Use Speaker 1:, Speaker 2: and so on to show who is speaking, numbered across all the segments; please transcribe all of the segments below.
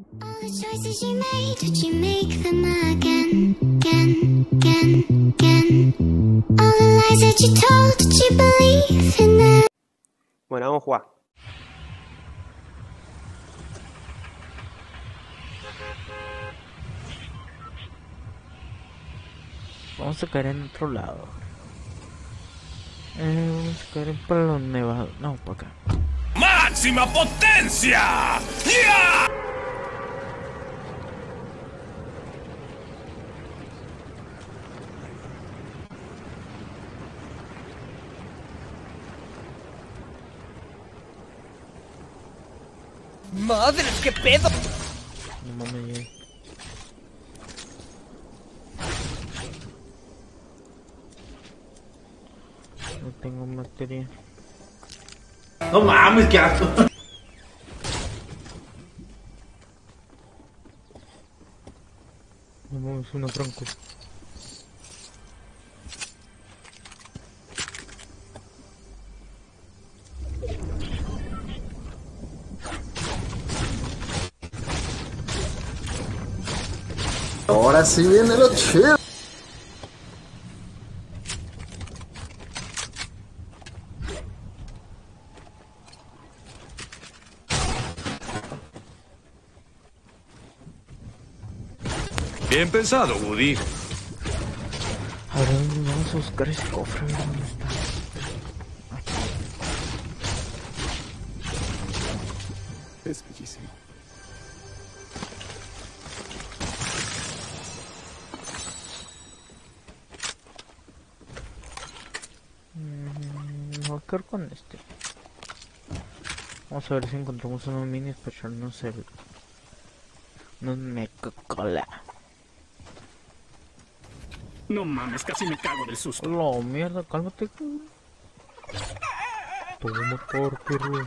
Speaker 1: All the choices you made, did you make them again, again, again, again? All the lies that you told, did you believe in them?
Speaker 2: Bueno, vamos a jugar.
Speaker 3: Vamos a caer en otro lado. Vamos a caer para los nevados. No, para acá.
Speaker 4: ¡Máxima potencia! ¡Ya!
Speaker 5: ¡Madre, qué pedo!
Speaker 3: No mames, ya. No tengo materia.
Speaker 6: No mames, qué asco.
Speaker 3: No mames, una tronco.
Speaker 7: Ahora sí viene lo chido.
Speaker 4: Bien pensado, Woody.
Speaker 3: Ahora vamos a buscar ese cofre. A ver dónde está.
Speaker 4: Es bellísimo.
Speaker 3: Voy a quedar con este. Vamos a ver si encontramos unos minis para echarnos el... unos meca-cola.
Speaker 8: No mames, casi me cago del susto.
Speaker 3: No, mierda, cálmate. Toma por perro.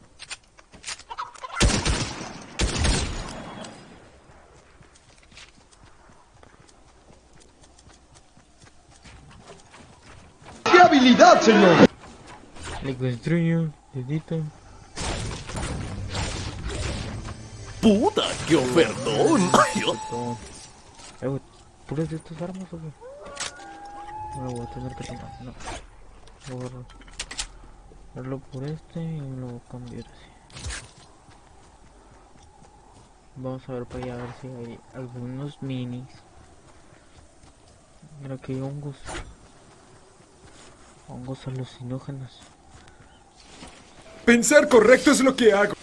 Speaker 7: ¡Qué habilidad, señor!
Speaker 3: Le construyo, dedito.
Speaker 4: ¡Puta, qué ofertón!
Speaker 3: Güey, ¿puras de estas armas o qué? No lo voy a tener que tomar, no. Voy a darlo por este y me lo voy a cambiar así. Vamos a ver para allá a ver si hay algunos minis. Mira que hay hongos. Hongos alucinógenos.
Speaker 4: Pensar correcto es lo que hago.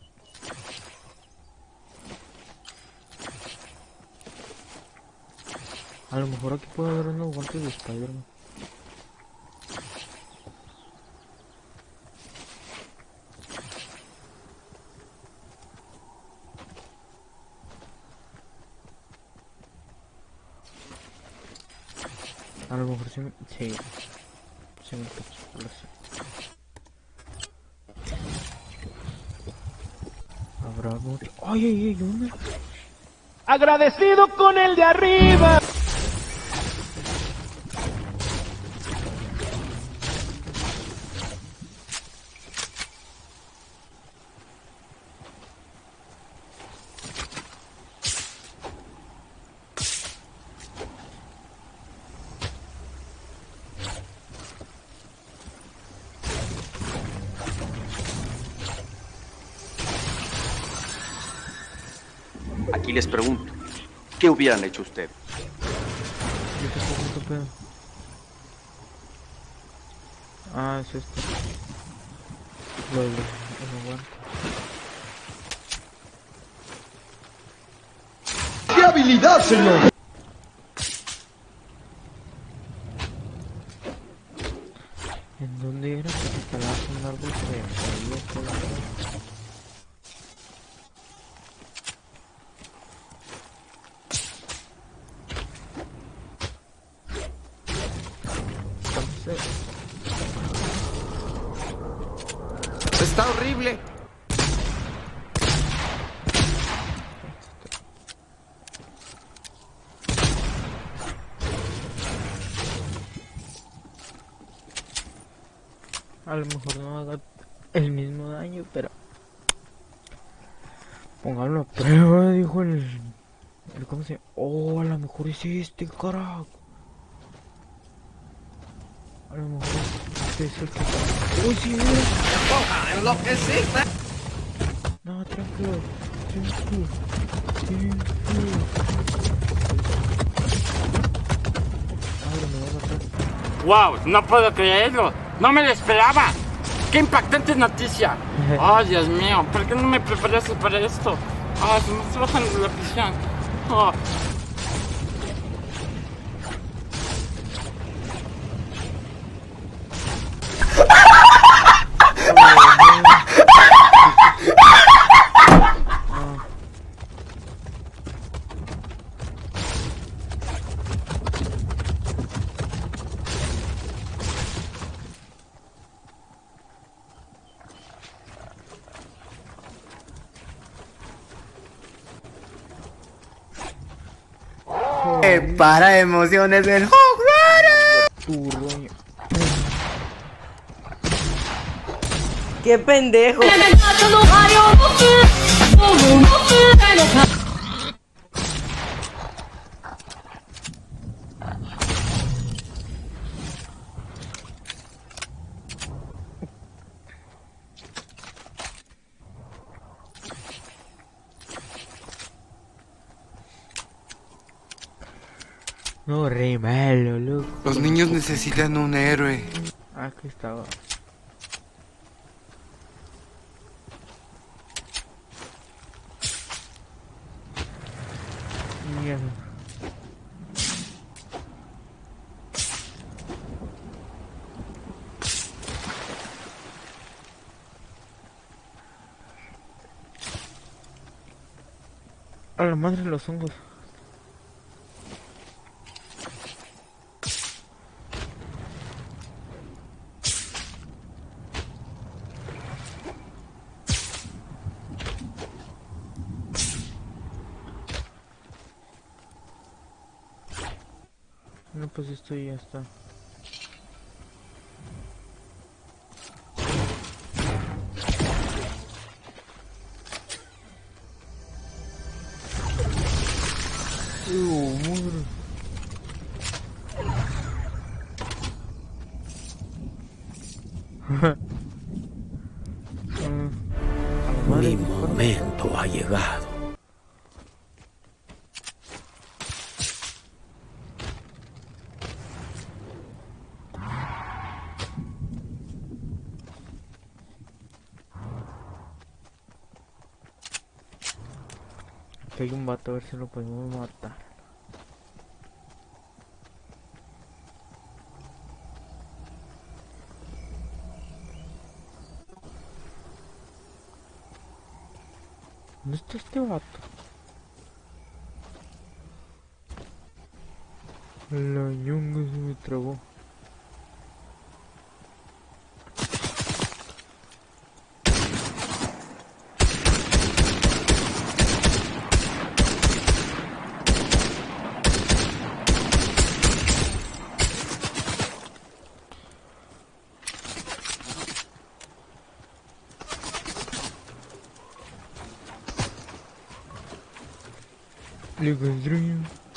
Speaker 3: A lo mejor aquí puede haber unos guantes de Spider-Man. A lo mejor sí me... sí. Sí me lo sé. Habrá mucho... ¡Ay, ay, ay! Una...
Speaker 5: ¡Agradecido con el de arriba!
Speaker 9: Aquí les pregunto, ¿qué hubieran hecho ustedes?
Speaker 3: Yo te pregunto, pedo. Ah, es esto. Lo aguanto.
Speaker 7: ¡Qué habilidad, señor!
Speaker 3: ¿En dónde era? Que te talaste un árbol que había por acá.
Speaker 5: ¡Está horrible!
Speaker 3: A lo mejor no haga el mismo daño, pero Póngalo a prueba, dijo el ¿cómo se llama? Oh, a lo mejor es este, carajo. A lo mejor este es el que... ¡Uy, sí, mira! No, tranquilo. Tranquilo. Madre, me va a matar.
Speaker 2: ¡Wow! No puedo creerlo. No me lo esperaba. ¡Qué impactante noticia! ¡Oh, Dios mío! ¿Por qué no me preparaste para esto? ¡Ah, se me está bajando la presión! ¡Oh!
Speaker 10: Para emociones del
Speaker 3: Turroño.
Speaker 10: ¡Qué pendejo!
Speaker 3: No, re malo, loco.
Speaker 10: Los niños necesitan un héroe.
Speaker 3: Aquí estaba. Mierda. A la madre los hongos. No, pues esto ya está. Madre.
Speaker 8: Mi momento ha llegado.
Speaker 3: Aquí hay un vato, a ver si lo podemos matar. ¿Dónde está este vato? La ñonga se me trabó. Le construyo.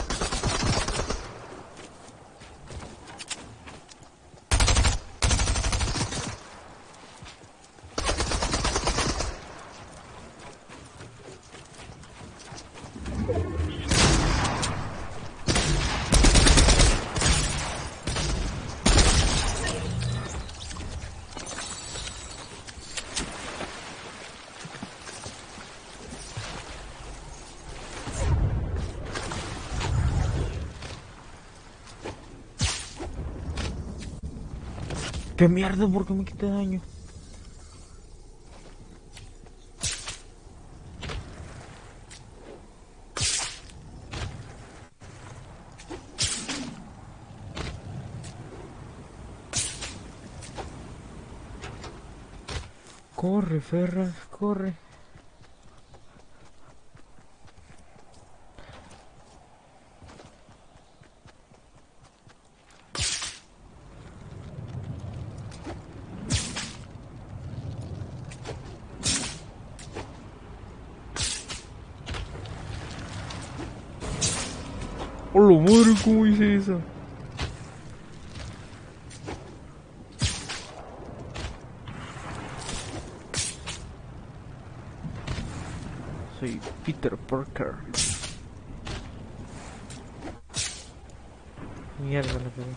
Speaker 3: ¿Qué mierda? ¿Por qué me quité daño? Corre, Ferras, corre. ¡Hola madre! ¿Cómo hice eso? Soy Peter Parker. Mierda la pegué.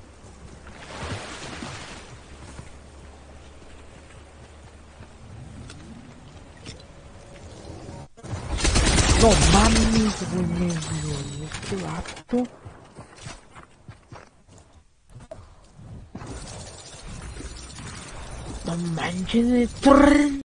Speaker 3: No mames, güey, me violó este vato. No manches de